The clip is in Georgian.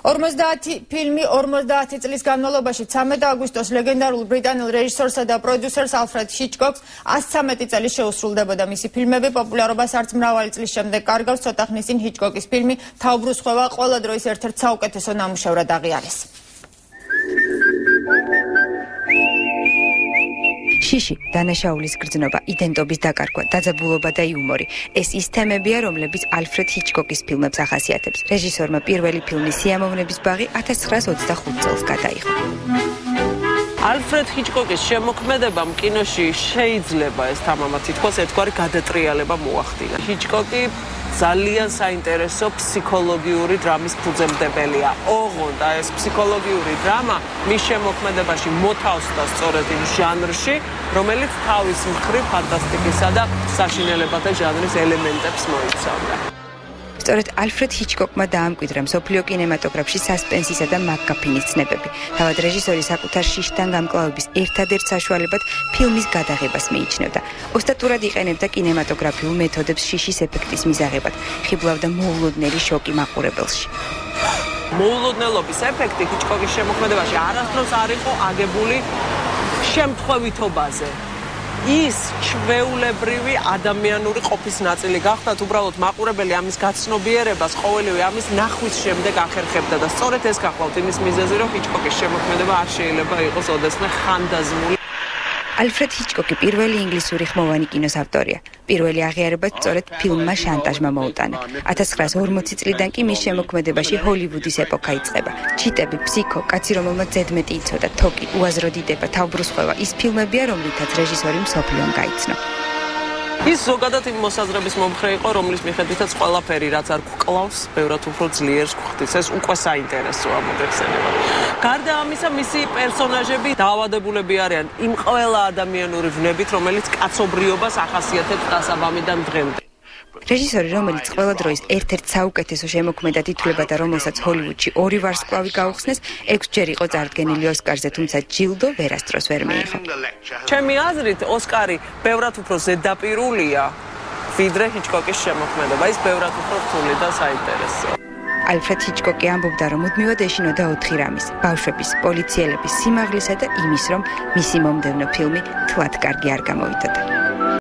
50 ფილმი 50 წლის განმავლობაში 13 აგვისტოს ლეგენდარულ ბრიტანელ რეჟისორსა და პროდიუსერს ალფრედ ჰიჩკოკს 113 წელი შეუსრულდებოდა მისი ფილმები პოპულარობას არც მრავალი წლის შემდეგ კარგავს ცოტა ხნის წინ ჰიჩკოკის ფილმი თავბრუსხვევა ყველა დროის ერთ-ერთ საუკეთესო ნამუშევრად აღიარეს. შიში, დანაშაულის გრძნობა, იდენტობის დაკარგვა, დაძაბულობა და იუმორი. ეს ის თემებია, რომლებიც ალფრედ ჰიჩკოკის ფილმებს ახასიათებს. რეჟისორმა პირველი ფილმი სიამოვნების ბაღი 1925 წელს გადაიღო. ალფრედ ჰიჩკოკის შემოქმედებამ კინოში შეიძლება ეს თამამად თითქოს ერთგვარი გადატრიალება მოახდინა. ჰიჩკოკი ძალიან საინტერესო ფსიქოლოგიური დრამის ფუძემდებელია. ოღონდ ეს ფსიქოლოგიური დრამა მის შემოქმედებაში მოთავსდა სწორედ იმ ჟანრში, რომელიც თავის მხრივ ფანტასტიკისა და საშინელებათა ჟანრის ელემენტებს მოიცავდა. სწორედ ალფრედ ჰიჩკოკმა დაამკვიდრა მსოფლიო კინემატოგრაფში სასპენსისა და მაკგაფინის ცნებები. თავად რეჟისორი საკუთარ შიშთან გამკლავების ერთადერთ საშუალებად ფილმის გადაღებას მიიჩნევდა. ოსტატურად იყენებდა კინემატოგრაფიულ მეთოდებს შიშის ეფექტის მისაღებად. ხიბლავდა მოულოდნელი შოკი მაყურებელში. მოულოდნელობის ეფექტი ჰიჩკოკის შემოქმედებაში არასდროს არ იყო აგებული შემთხვევითობაზე. ის ჩვეულებრივი ადამიანური ყოფის ნაწილი გახდათ, უბრალოდ მაყურებელი ამის გაცნობიერებას ყოველივე ამის ნახვის შემდეგ ახერხებდა და სწორედ ეს გახლავთ იმის მიზეზი, რომ ჰიჩკოკის შემოქმედება არ შეიძლება იყოს ოდესმე ხანდაზმული. ალფრედ ჰიჩკოკი პირველი ინგლისური ხმოვანი კინოს ავტორია. პირველი აღიარება სწორედ ფილმმა შანტაჟმა მოუტანა. 1940 წლიდან კი მის შემოქმედებაში ჰოლივუდის ეპოქა იწყება. ჩიტები, ფსიქო, კაცი რომელმაც ზედმეტი იცოდა, თოკი, უაზრო დიდება, თავბრუსხვევა ის ფილმებია, რომლითაც რეჟისორი მსოფლიომ გაიცნო. ის ზოგადად იმ მოსაზრების მომხრე იყო, რომლის მიხედვითაც ყველაფერი, რაც არ გვკლავს, ბევრად უფრო ძლიერს გვხდის. ეს უკვე საინტერესოა მოგეხსენებათ. გარდა ამისა, მისი პერსონაჟები დაავადებულები არიან იმ ყველა ადამიანური ვნებით, რომელიც კაცობრიობას ახასიათებს დასაბამიდან დღემდე. რეჟისორი, რომელიც ყველა დროის ერთ-ერთ საუკეთესო შემოქმედად ითვლება და რომელსაც ჰოლივუდში 2 ვარსკვლავი გაუხსნეს, 6 ჯერ იყო წარდგენილი ოსკარზე, თუმცა ჯილდო ვერასდროს ვერ მიიღო. ჩემი აზრით, ოსკარი ბევრად უფრო ზედაპირულია, ვიდრე ჰიჩკოკის შემოქმედება. ის ბევრად უფრო რთული და საინტერესოა. ალფრედ ჰიჩკოკი ამბობდა, რომ მუდმივად ეშინოდა 4 რამის: ბავშვების, პოლიციელების, სიმაღლისა და იმის, რომ მისი მომდევნო ფილმი თლად კარგი არ გამოვიდოდა.